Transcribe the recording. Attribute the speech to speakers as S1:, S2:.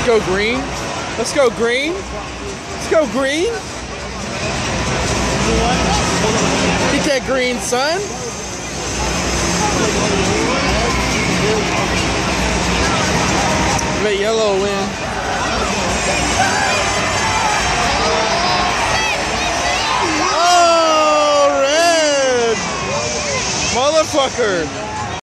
S1: go green. Let's go green. Let's go green. Get that green, son. Let yellow win. Oh, red. Motherfucker.